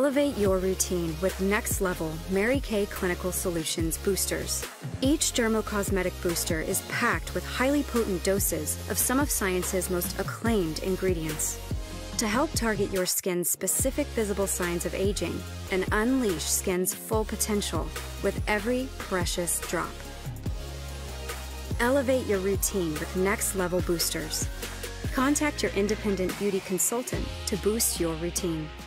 Elevate your routine with Next Level Mary Kay Clinical Solutions boosters. Each dermocosmetic booster is packed with highly potent doses of some of science's most acclaimed ingredients to help target your skin's specific visible signs of aging and unleash skin's full potential with every precious drop. Elevate your routine with Next Level boosters. Contact your independent beauty consultant to boost your routine.